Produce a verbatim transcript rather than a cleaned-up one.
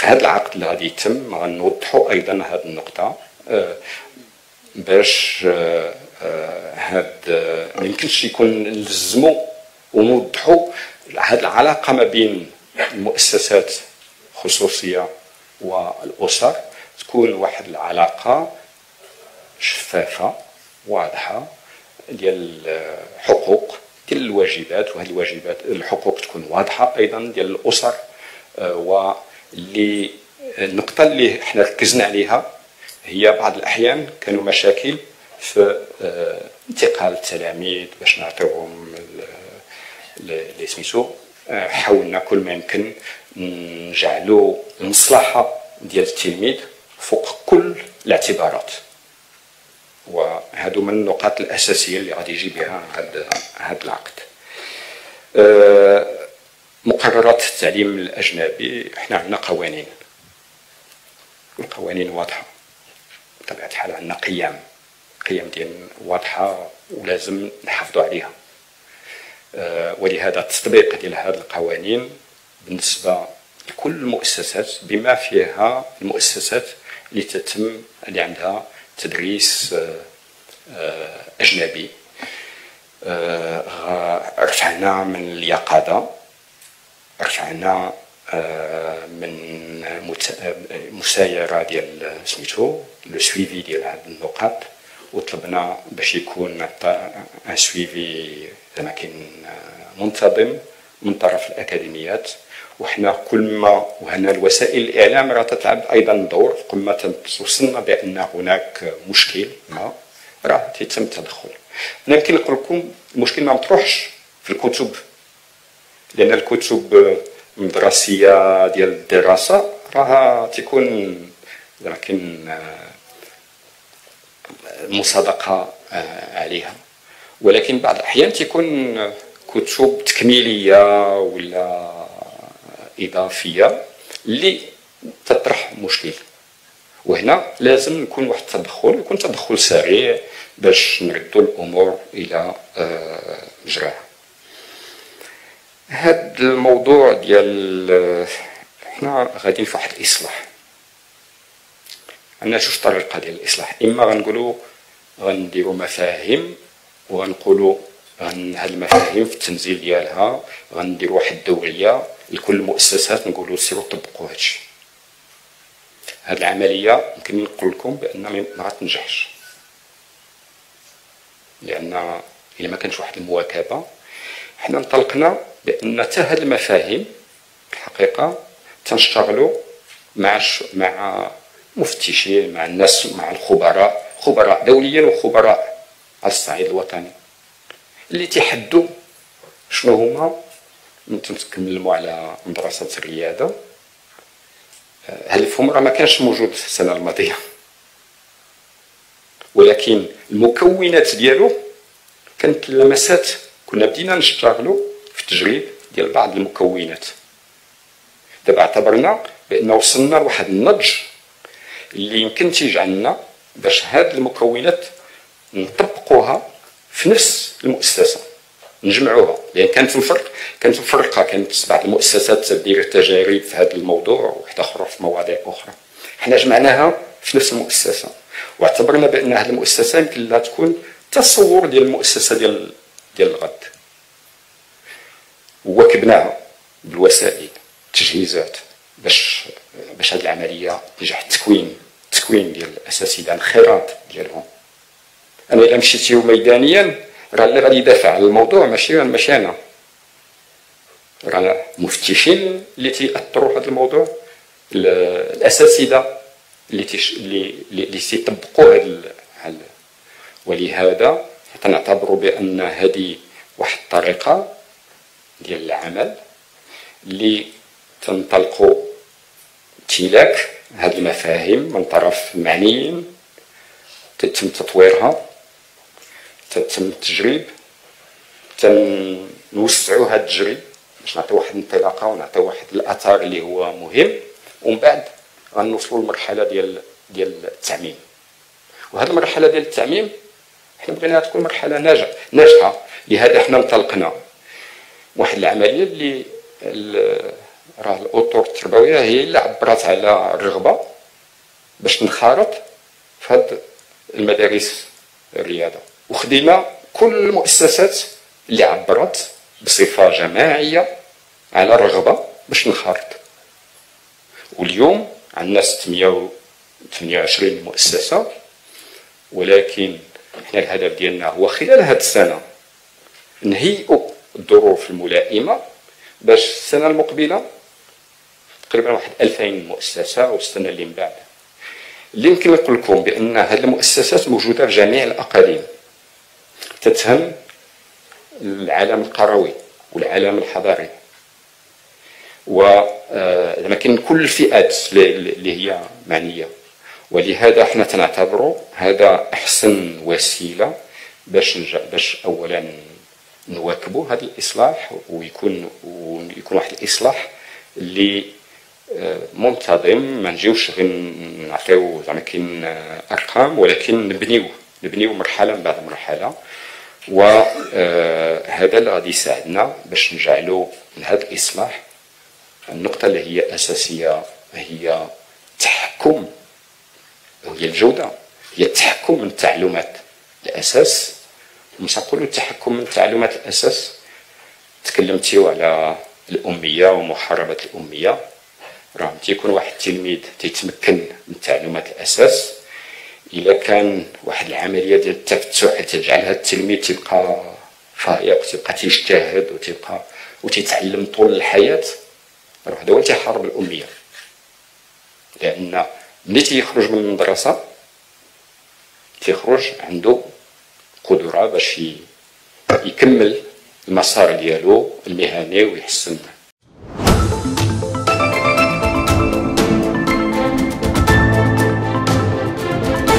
هذا العقد اللي غادي يتم غنوضحوا ايضا هذه النقطه باش هاد ما يمكنش يكون نلزموا ونوضحوا هذه العلاقه ما بين المؤسسات الخصوصيه والاسر تكون واحد العلاقه شفافه واضحه ديال الحقوق ديال الواجبات، وهذه الواجبات الحقوق تكون واضحه ايضا ديال الاسر. واللي النقطه اللي احنا ركزنا عليها هي بعض الاحيان كانوا مشاكل في انتقال التلاميذ باش نعطيوهم اللي سميتو. حاولنا كل ما يمكن نجعلوا المصلحه ديال التلميذ فوق كل الاعتبارات، وهذو من النقاط الاساسيه اللي غادي يجي بها هذا هذا العقد. مقررات التعليم الاجنبي احنا عندنا قوانين، القوانين واضحه بطبيعه الحال، عندنا قيم قيم ديال واضحه ولازم نحافظوا عليها. ولهذا التطبيق ديال هذه القوانين بالنسبه لكل المؤسسات بما فيها المؤسسات اللي تتم اللي عندها تدريس اجنبي. رفعنا من اليقظه، رفعنا من مسايره ديال سميتو لو سويفي ديال هذه النقاط، وطلبنا باش يكون ان سويفي زعما كاين منتظم من طرف الاكاديميات. وحنا كل ما وهنا الوسائل الاعلام راه تلعب ايضا دور، كل ما توصلنا بان هناك مشكل ما راه يتم التدخل. لكن نقول لكم المشكل ما مطروحش في الكتب، لان الكتب المدرسيه ديال الدراسه راه تكون لكن مصادقه عليها، ولكن بعض الاحيان تكون كتب تكميليه ولا اضافيه اللي تطرح مشكل، وهنا لازم نكون واحد التدخل، يكون تدخل سريع باش نردوا الامور الى مجراها. هذا الموضوع ديال احنا غاديين في واحد الاصلاح، عندنا جوج طريقه ديال الاصلاح. اما غنقولوا غنديروا مفاهيم وغنقولوا هاد المفاهيم في التنزيل ديالها غنديروا واحد الدوريه لكل المؤسسات نقولوا سيروا طبقوا هادشي. هاد العمليه يمكن نقول لكم بان ما غتنجحش، لان الا ما كانش واحد المواكبه. حنا انطلقنا بان حتى هاد المفاهيم الحقيقه تنشتغلوا مع مع مفتشين، مع الناس، مع الخبراء، خبراء دوليا وخبراء على الصعيد الوطني اللي تيحدوا شنو هما. تنتكلموا على مدرسه الرياده، هدفهم راه ما كانش موجود في السنه الماضيه، ولكن المكونات ديالو كانت لمسات. كنا بدينا نشتغلوا في التجريب ديال بعض المكونات. دابا اعتبرنا بان وصلنا لواحد النضج اللي يمكن تيجعلنا باش هاد المكونات نطبقوها في نفس المؤسسه، نجمعوها. لان كانت مفرق كانت مفرقه، كانت بعض المؤسسات تدير تجارب في هذا الموضوع وواحده اخرى في مواضيع اخرى. حنا جمعناها في نفس المؤسسه، واعتبرنا بان هذه المؤسسه يمكن لها تكون تصور ديال المؤسسه ديال ديال الغد. وواكبناها بالوسائل التجهيزات باش باش هذه العمليه تنجح. التكوين التكوين ديال الاساتذه، الانخراط ديالهم. انا الا مشيت ميدانيا راه اللي غادي يدافع على الموضوع ماشي ماشي انا، راه مفتشين اللي تيأثروا هذا الموضوع، الاساتذه اللي تيش اللي اللي تيطبقوا هذا. ولهذا تنعتبروا بان هذه واحد الطريقه ديال العمل اللي تنطلقوا امتلاك هذه المفاهيم من طرف المعنيين، تتم تطويرها، تتم التجريب، تنوسعوا هذا التجريب باش نعطيو واحد الانطلاقه ونعطيو واحد الاثار اللي هو مهم، ومن بعد غنوصلوا للمرحله ديال ديال التعميم. وهذه المرحله ديال التعميم حنا بغيناها تكون مرحله ناجحه ناجحه. لهذا حنا انطلقنا واحد العمليه اللي راه الاطر التربويه هي اللي عبرت على الرغبه باش نخرط في هاد المدارس الرياضه، وخدينا كل المؤسسات اللي عبرت بصفه جماعيه على الرغبه باش نخرط. واليوم عندنا ستمائة وثمانية وعشرين مؤسسه، ولكن احنا الهدف ديالنا هو خلال هاد السنه نهيئوا الظروف الملائمه باش السنه المقبله تقريبا واحد ألفين مؤسسه، والسنه اللي من بعد اللي يمكن نقول لكم بان هذه المؤسسات موجوده في جميع الاقاليم تتهم العالم القروي والعالم الحضاري، ولكن كل الفئات اللي هي معنيه. ولهذا احنا تنعتبروا هذا احسن وسيله باش باش اولا نواكبوا هذا الاصلاح، ويكون ويكون واحد الاصلاح اللي منتظم، ما نجيوش غير نعطيو زعما كاين ارقام، ولكن نبنيو نبنيو مرحله من بعد مرحله. وهذا اللي غادي يساعدنا باش نجعلوا هذا الاصلاح النقطه اللي هي اساسيه هي التحكم، وهي الجوده، هي التحكم من التعلمات الاساس. مش نقولوا التحكم من تعلمات الاساس، تكلمتيو على الاميه ومحاربه الاميه. راه تيكون واحد التلميذ تيتمكن من تعلمات الاساس الا كان واحد العمليه ديال التفتح تجعل هذا التلميذ تيبقى فائق وتيبقى تيجتهد وتيبقى وتيتعلم طول الحياه، راه هذا هو تيحارب الاميه. لان ملي تيخرج من المدرسه تيخرج عنده قدره باش يكمل المسار ديالو المهني ويحسن